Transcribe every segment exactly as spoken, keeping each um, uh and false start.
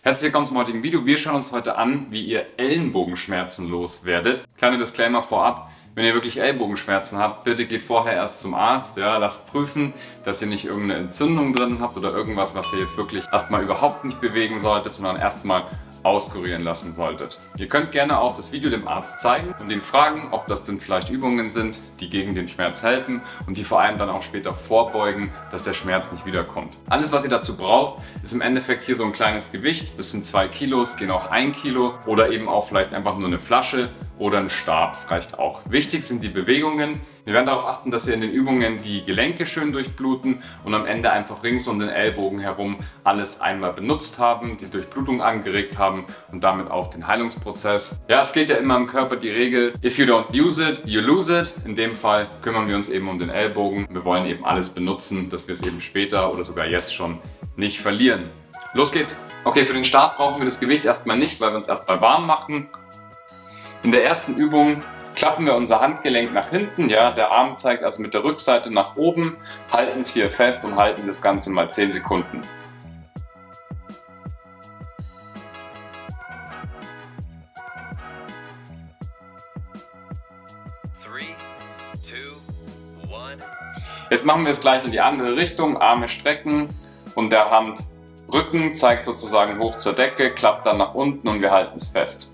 Herzlich willkommen zum heutigen Video. Wir schauen uns heute an, wie ihr Ellenbogenschmerzen loswerdet. Kleiner Disclaimer vorab, wenn ihr wirklich Ellbogenschmerzen habt, bitte geht vorher erst zum Arzt. Ja, lasst prüfen, dass ihr nicht irgendeine Entzündung drin habt oder irgendwas, was ihr jetzt wirklich erstmal überhaupt nicht bewegen solltet, sondern erstmal auskurieren lassen solltet. Ihr könnt gerne auch das Video dem Arzt zeigen und ihn fragen, ob das denn vielleicht Übungen sind, die gegen den Schmerz helfen und die vor allem dann auch später vorbeugen, dass der Schmerz nicht wiederkommt. Alles, was ihr dazu braucht, ist im Endeffekt hier so ein kleines Gewicht. Das sind zwei Kilo, es gehen auch ein Kilo oder eben auch vielleicht einfach nur eine Flasche oder ein Stab, das reicht auch. Wichtig sind die Bewegungen. Wir werden darauf achten, dass wir in den Übungen die Gelenke schön durchbluten und am Ende einfach rings um den Ellbogen herum alles einmal benutzt haben, die Durchblutung angeregt haben und damit auch den Heilungsprozess. Ja, es gilt ja immer im Körper die Regel, if you don't use it, you lose it. In dem Fall kümmern wir uns eben um den Ellbogen. Wir wollen eben alles benutzen, dass wir es eben später oder sogar jetzt schon nicht verlieren. Los geht's! Okay, für den Start brauchen wir das Gewicht erstmal nicht, weil wir uns erstmal warm machen. In der ersten Übung klappen wir unser Handgelenk nach hinten, ja, der Arm zeigt also mit der Rückseite nach oben, halten es hier fest und halten das Ganze mal zehn Sekunden. Jetzt machen wir es gleich in die andere Richtung, Arme strecken und der Handrücken zeigt sozusagen hoch zur Decke, klappt dann nach unten und wir halten es fest.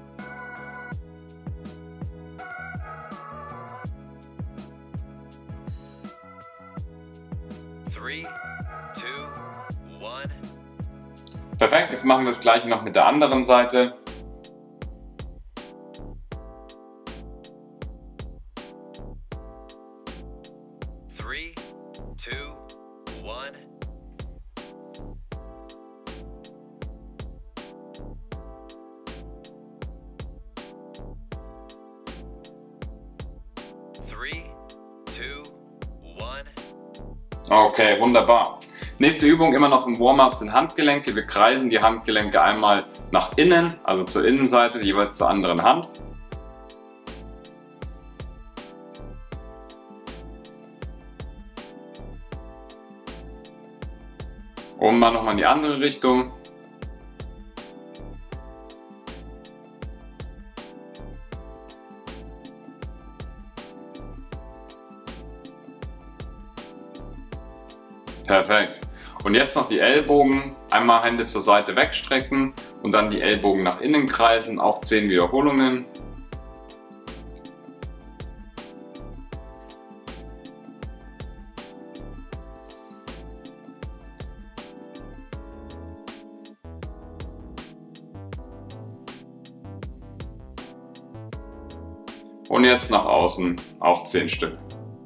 Perfekt, jetzt machen wir das gleiche noch mit der anderen Seite. Three, two, one. Three, two, one. Okay, wunderbar. Nächste Übung, immer noch im Warm-up, sind Handgelenke. Wir kreisen die Handgelenke einmal nach innen, also zur Innenseite, jeweils zur anderen Hand. Und mal nochmal in die andere Richtung. Perfekt. Und jetzt noch die Ellbogen, einmal Hände zur Seite wegstrecken und dann die Ellbogen nach innen kreisen, auch zehn Wiederholungen. Und jetzt nach außen, auch zehn Stück.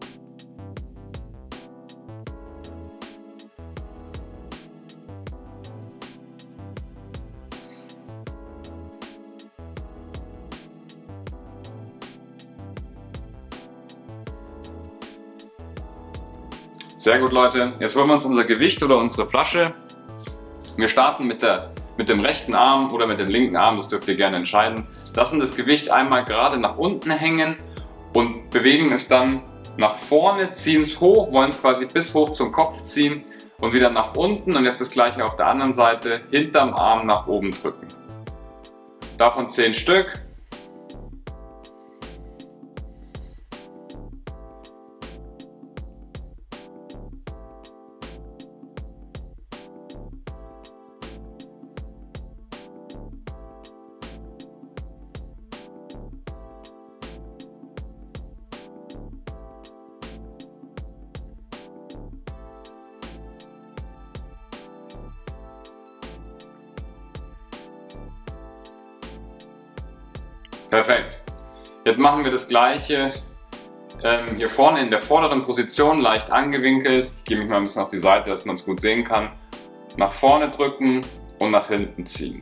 Sehr gut, Leute. Jetzt holen wir uns unser Gewicht oder unsere Flasche. Wir starten mit, der, mit dem rechten Arm oder mit dem linken Arm, das dürft ihr gerne entscheiden. Lassen das Gewicht einmal gerade nach unten hängen und bewegen es dann nach vorne, ziehen es hoch, wollen es quasi bis hoch zum Kopf ziehen und wieder nach unten und jetzt das gleiche auf der anderen Seite, hinterm Arm nach oben drücken. Davon zehn Stück. Perfekt. Jetzt machen wir das gleiche ähm, hier vorne in der vorderen Position, leicht angewinkelt. Ich gehe mich mal ein bisschen auf die Seite, dass man es gut sehen kann. Nach vorne drücken und nach hinten ziehen.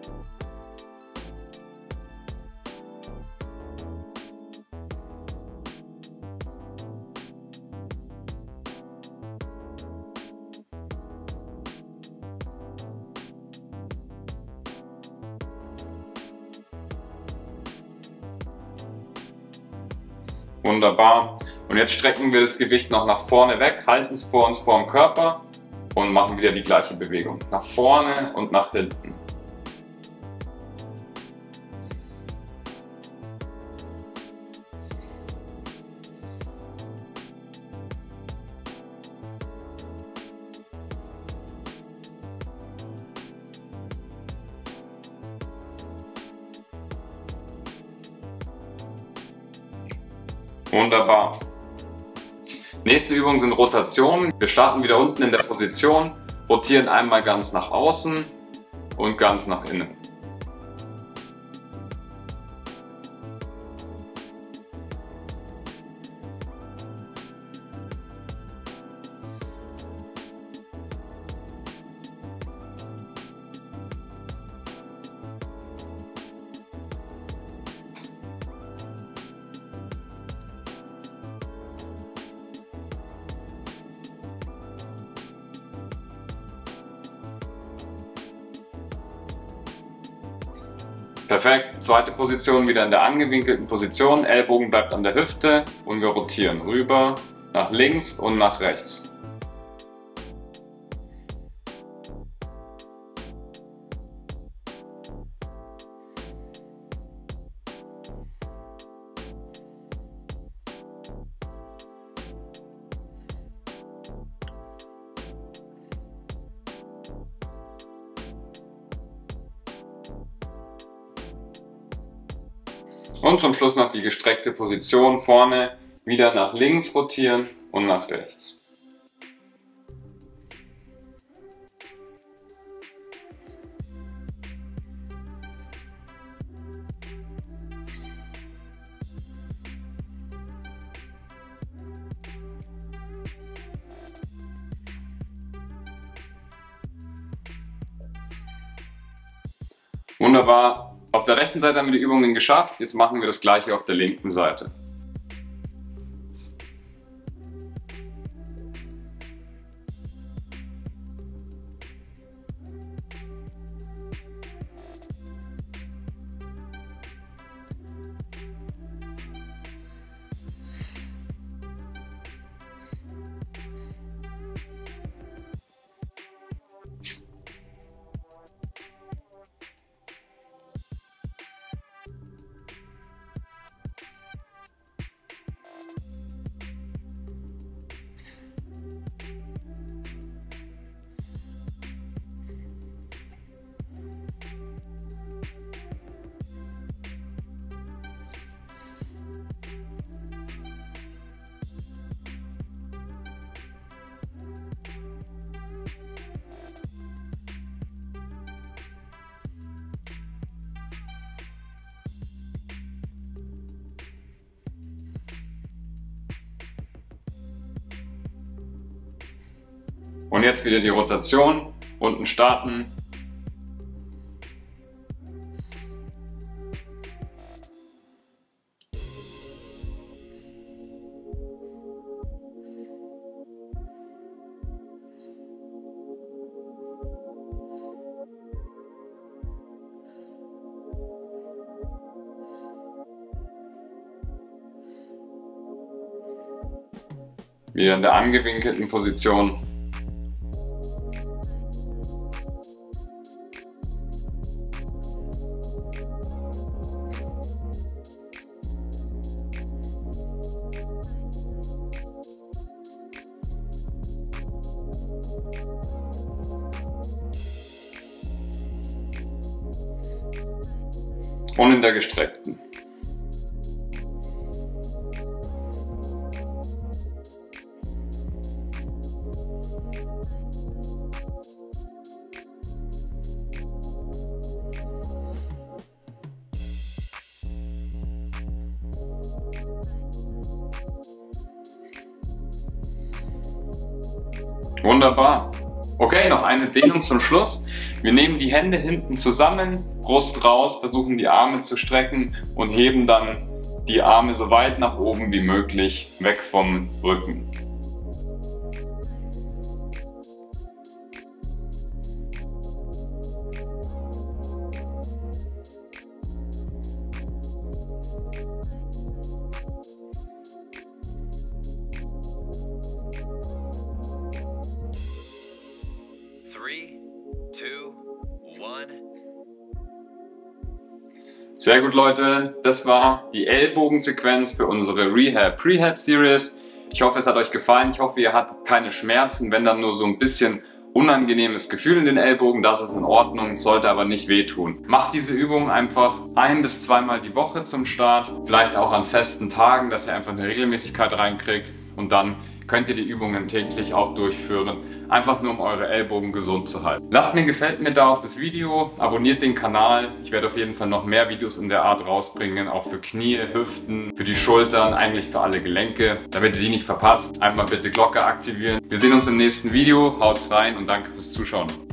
Wunderbar. Und jetzt strecken wir das Gewicht noch nach vorne weg, halten es vor uns vor dem Körper und machen wieder die gleiche Bewegung. Nach vorne und nach hinten. Wunderbar. Nächste Übung sind Rotationen. Wir starten wieder unten in der Position, rotieren einmal ganz nach außen und ganz nach innen. Perfekt, zweite Position wieder in der angewinkelten Position, Ellbogen bleibt an der Hüfte und wir rotieren rüber, nach links und nach rechts. Und zum Schluss noch die gestreckte Position vorne, wieder nach links rotieren und nach rechts. Wunderbar. Auf der rechten Seite haben wir die Übungen geschafft, jetzt machen wir das gleiche auf der linken Seite. Und jetzt wieder die Rotation, unten starten. Wieder in der angewinkelten Position. Und in der gestreckten. Wunderbar. Okay, noch eine Dehnung zum Schluss. Wir nehmen die Hände hinten zusammen, Brust raus, versuchen die Arme zu strecken und heben dann die Arme so weit nach oben wie möglich weg vom Rücken. Sehr gut, Leute, das war die Ellbogensequenz für unsere Rehab Prehab Series. Ich hoffe, es hat euch gefallen. Ich hoffe, ihr hattet keine Schmerzen, wenn dann nur so ein bisschen unangenehmes Gefühl in den Ellbogen, das ist in Ordnung, sollte aber nicht wehtun. Macht diese Übung einfach ein bis zweimal die Woche zum Start, vielleicht auch an festen Tagen, dass ihr einfach eine Regelmäßigkeit reinkriegt und dann könnt ihr die Übungen täglich auch durchführen, einfach nur um eure Ellbogen gesund zu halten. Lasst mir ein Gefällt mir da auf das Video, abonniert den Kanal, ich werde auf jeden Fall noch mehr Videos in der Art rausbringen, auch für Knie, Hüften, für die Schultern, eigentlich für alle Gelenke. Damit ihr die nicht verpasst, einmal bitte Glocke aktivieren. Wir sehen uns im nächsten Video, haut's rein und danke fürs Zuschauen.